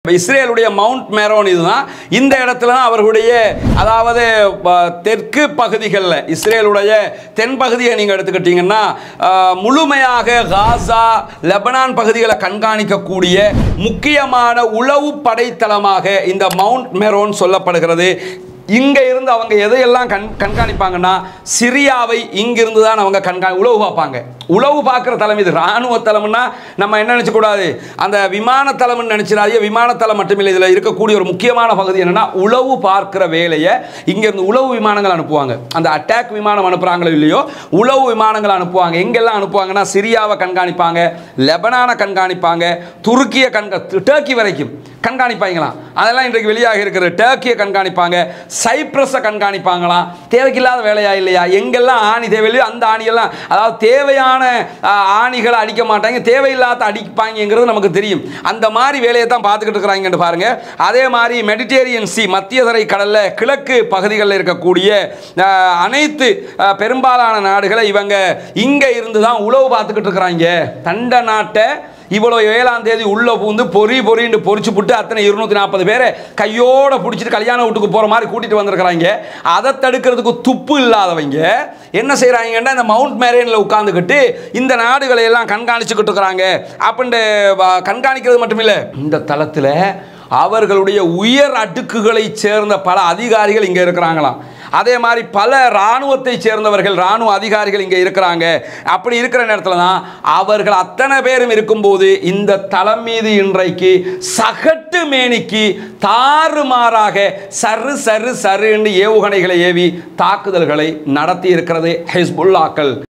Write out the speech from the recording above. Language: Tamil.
இஸ்ரேலுடைய மவுண்ட் மேரோன் இதுதான். இந்த இடத்துல தான் அவர்களுடைய அதாவது தெற்கு பகுதிகளில் இஸ்ரேலுடைய தென்பகுதியை நீங்கள் எடுத்துக்கிட்டீங்கன்னா முழுமையாக காசா லெபனான் பகுதிகளை கண்காணிக்கக்கூடிய முக்கியமான உளவு படைத்தளமாக இந்த மவுண்ட் மேரோன் சொல்லப்படுகிறது. இங்கே இருந்து அவங்க எதையெல்லாம் கண்காணிப்பாங்கன்னா சிரியாவை இங்கிருந்து தான் அவங்க உளவு பார்ப்பாங்க. உளவு பார்க்குற தளம் இது. இராணுவ தளம்னா நம்ம என்ன நினச்சக்கூடாது, அந்த விமான தளம்னு நினச்சிடாதீங்க. விமானத்தளம் மட்டுமில்லை, இதில் இருக்கக்கூடிய ஒரு முக்கியமான பகுதி என்னென்னா உளவு பார்க்குற வேலையை இங்கேருந்து உளவு விமானங்கள் அனுப்புவாங்க. அந்த அட்டாக் விமானம் அனுப்புகிறாங்களோ இல்லையோ உளவு விமானங்கள் அனுப்புவாங்க. எங்கெல்லாம் அனுப்புவாங்கன்னா சிரியாவை கண்காணிப்பாங்க, லெபனானை கண்காணிப்பாங்க, துருக்கியை டர்க்கி வரைக்கும் கண்காணிப்பாங்களாம். அதெல்லாம் இன்றைக்கு வெளியாக இருக்கிற டர்க்கியை கண்காணிப்பாங்க, சைப்ரஸை கண்காணிப்பாங்களாம். தேவைக்கில்லாத வேலையா இல்லையா? எங்கெல்லாம் ஆணி தேவையில்லையோ அந்த ஆணியெல்லாம், அதாவது தேவையான ஆணிகளை அடிக்க மாட்டாங்க, தேவையில்லாத அடிப்பாங்கிறது நமக்கு தெரியும். அந்த மாதிரி வேலையை தான் பார்த்துக்கிட்டு இருக்கிறாங்கன்னு பாருங்க. அதே மாதிரி மெடிட்டேரியன் சி மத்திய தரை கடலில் கிழக்கு பகுதிகளில் இருக்கக்கூடிய அனைத்து பெரும்பாலான நாடுகளை இவங்க இங்கே இருந்து தான் உளவு பார்த்துக்கிட்டு இருக்கிறாங்க. தண்ட நாட்டை இவ்வளோ 7ஆம் தேதி உள்ள பூந்து பொறின்னு பொறிச்சு புட்டு அத்தனை 240 பேரை கையோட பிடிச்சிட்டு கல்யாண வீட்டுக்கு போகிற மாதிரி கூட்டிகிட்டு வந்திருக்கிறாங்க. அதை தடுக்கிறதுக்கு துப்பு இல்லாதவங்க என்ன செய்கிறாங்கன்னா இந்த மவுண்ட் மேரோனில் உட்காந்துக்கிட்டு இந்த நாடுகளை எல்லாம் கண்காணிச்சுக்கிட்டு இருக்கிறாங்க. அப்படின்ட்டு கண்காணிக்கிறது மட்டுமில்லை, இந்த தளத்தில் அவர்களுடைய உயர் அடுக்குகளை சேர்ந்த பல அதிகாரிகள் இங்கே இருக்கிறாங்களாம். அதே மாதிரி பல இராணுவத்தை சேர்ந்தவர்கள், இராணுவ அதிகாரிகள் இங்கே இருக்கிறாங்க. அப்படி இருக்கிற நேரத்தில் தான் அவர்கள் அத்தனை பேரும் இருக்கும்போது இந்த தளம் மீது இன்றைக்கு சகட்டு மேனிக்கு தாறுமாறாக சரு என்று ஏவுகணைகளை ஏவி தாக்குதல்களை நடத்தி இருக்கிறது ஹிஸ்புல்லாக்கள்.